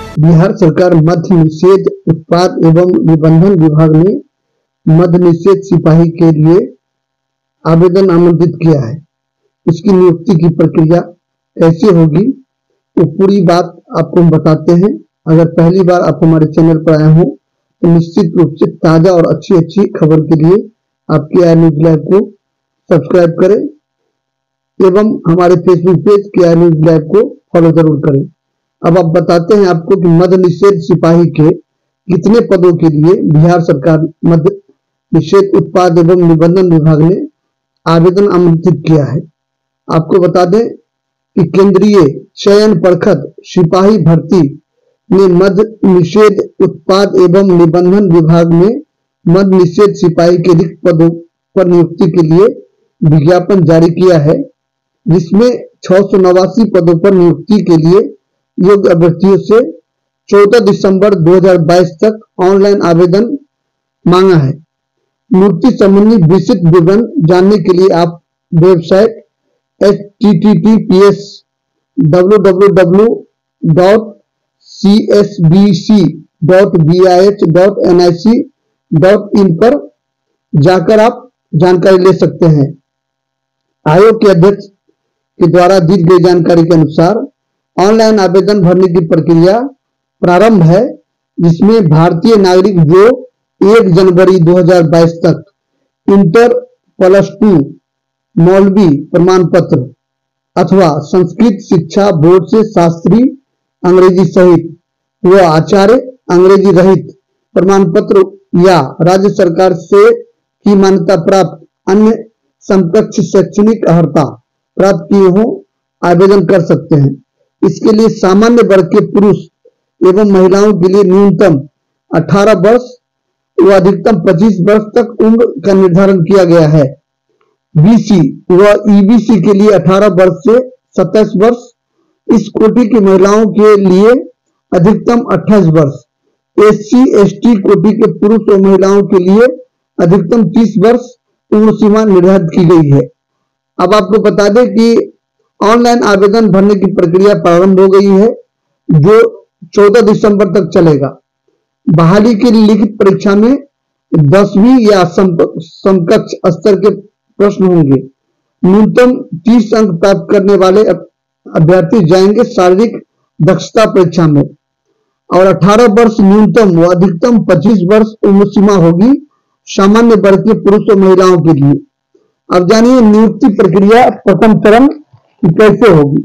बिहार सरकार मद्य निषेध उत्पाद एवं निबंधन विभाग ने मद्य निषेध सिपाही के लिए आवेदन आमंत्रित किया है। इसकी नियुक्ति की प्रक्रिया कैसे होगी तो पूरी बात आपको हम बताते हैं। अगर पहली बार आप हमारे चैनल पर आए हो तो निश्चित रूप से ताजा और अच्छी खबर के लिए आप KR न्यूज लाइव को सब्सक्राइब करें एवं हमारे Facebook page KR news live को फॉलो जरूर करें। अब आप बताते हैं आपको कि मद्य निषेध सिपाही के कितने पदों के लिए बिहार सरकार मद्य निषेध उत्पाद एवं निबंधन विभाग ने आवेदन आमंत्रित किया है। आपको बता दें कि केंद्रीय चयन परिषद सिपाही भर्ती ने मद्य निषेध उत्पाद एवं निबंधन विभाग में मद्य निषेध सिपाही के रिक्त पदों पर नियुक्ति के लिए विज्ञापन जारी किया है, जिसमें 689 पदों पर नियुक्ति के लिए योग्य अभ्यर्थियों से 14 दिसंबर 2022 तक ऑनलाइन आवेदन मांगा है। नियुक्ति संबंधी विस्तृत विवरण जानने के लिए आप वेबसाइट https://csbc.bih.nic.in पर जाकर आप जानकारी ले सकते हैं। आयोग के अध्यक्ष के द्वारा दी गई जानकारी के अनुसार ऑनलाइन आवेदन भरने की प्रक्रिया प्रारंभ है, जिसमें भारतीय नागरिक जो 1 जनवरी 2022 तक इंटर +2 मौलवी प्रमाण पत्र अथवा संस्कृत शिक्षा बोर्ड से शास्त्री अंग्रेजी सहित व आचार्य अंग्रेजी रहित प्रमाण पत्र या राज्य सरकार से की मान्यता प्राप्त अन्य समकक्ष शैक्षणिक अर्हता प्राप्त किए हो आवेदन कर सकते हैं। इसके लिए सामान्य वर्ग के पुरुष एवं महिलाओं के लिए न्यूनतम 18 वर्ष व अधिकतम 25 वर्ष तक उम्र का निर्धारण किया गया है। BC व EBC के लिए 18 वर्ष से 27 वर्ष, इस कोटि की महिलाओं के लिए अधिकतम 28 वर्ष, SC/ST कोटि के पुरुष और महिलाओं के लिए अधिकतम 30 वर्ष उम्र सीमा निर्धारित की गई है। अब आपको बता दें कि ऑनलाइन आवेदन भरने की प्रक्रिया प्रारंभ हो गई है, जो 14 दिसंबर तक चलेगा। बहाली की लिखित परीक्षा में 10वीं या समकक्ष स्तर के प्रश्न होंगे। न्यूनतम 30 अंक प्राप्त करने वाले अभ्यर्थी जाएंगे शारीरिक दक्षता परीक्षा में और 18 वर्ष न्यूनतम व अधिकतम 25 वर्ष उम्र सीमा होगी सामान्य वर्ग के पुरुष और महिलाओं के लिए। अब जानिए नियुक्ति प्रक्रिया प्रथम चरण कैसे होगी।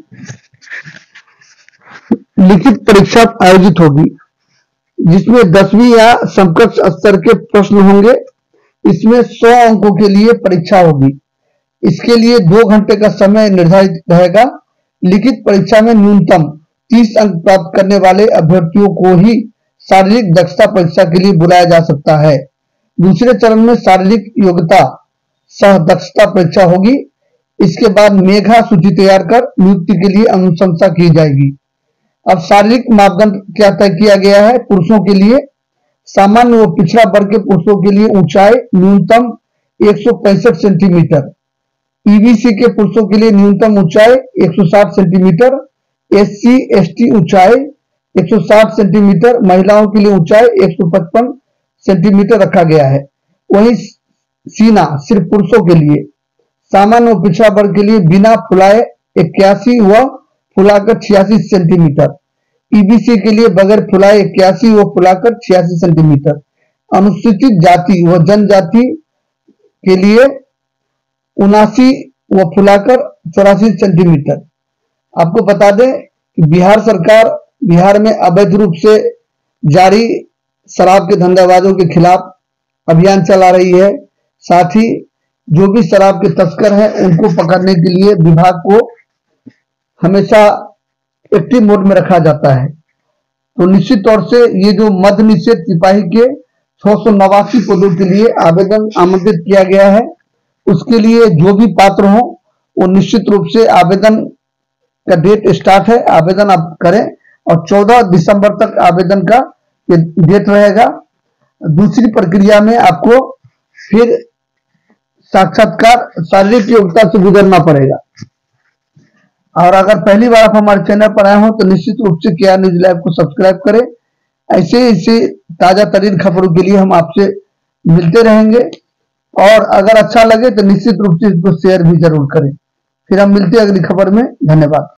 लिखित परीक्षा आयोजित होगी, जिसमें 10वीं या समकक्ष स्तर के प्रश्न होंगे। इसमें 100 अंकों के लिए परीक्षा होगी। इसके लिए 2 घंटे का समय निर्धारित रहेगा। लिखित परीक्षा में न्यूनतम 30 अंक प्राप्त करने वाले अभ्यर्थियों को ही शारीरिक दक्षता परीक्षा के लिए बुलाया जा सकता है। दूसरे चरण में शारीरिक योग्यता सह दक्षता परीक्षा होगी। इसके बाद मेधा सूची तैयार कर नियुक्ति के लिए अनुशंसा की जाएगी। अब शारीरिक मापदंड क्या तय किया गया है। पुरुषों के लिए सामान्य व पिछड़ा वर्ग के पुरुषों के लिए ऊंचाई न्यूनतम 165 सेंटीमीटर, EBC के पुरुषों के लिए न्यूनतम ऊंचाई 160 सेंटीमीटर, SC/ST ऊंचाई 160 सेंटीमीटर, महिलाओं के लिए ऊंचाई 155 सेंटीमीटर रखा गया है। वहीं सीना सिर्फ पुरुषों के लिए सामान्य व पिछड़ा वर्ग के लिए बिना फुलाए 81 व फुलाकर 86 सेंटीमीटर, EBC के लिए बगैर फुलाए 81 व फुलाकर 86 सेंटीमीटर, अनुसूचित जाति व जनजाति के लिए 79 व फुलाकर 84 सेंटीमीटर। आपको बता दें कि बिहार सरकार बिहार में अवैध रूप से जारी शराब के धंधेबाजों के खिलाफ अभियान चला रही है। साथ ही जो भी शराब के तस्कर हैं उनको पकड़ने के लिए विभाग को हमेशा एक्टिव मोड में रखा जाता है। तो निश्चित तौर से ये जो मद्य निषेध सिपाही के 689 पदों के लिए आवेदन आमंत्रित किया गया है, उसके लिए जो भी पात्र हो वो निश्चित रूप से आवेदन का डेट स्टार्ट है, आवेदन आप करें और 14 दिसंबर तक आवेदन का ये डेट रहेगा। दूसरी प्रक्रिया में आपको फिर साक्षात्कार शारीरिक योग्यता से गुजरना पड़ेगा। और अगर पहली बार आप हमारे चैनल पर आए हो तो निश्चित रूप से KR न्यूज लाइव को सब्सक्राइब करें। ऐसे ताजा तरीन खबरों के लिए हम आपसे मिलते रहेंगे, और अगर अच्छा लगे तो निश्चित रूप से इसको शेयर भी जरूर करें। फिर हम मिलते हैं अगली खबर में। धन्यवाद।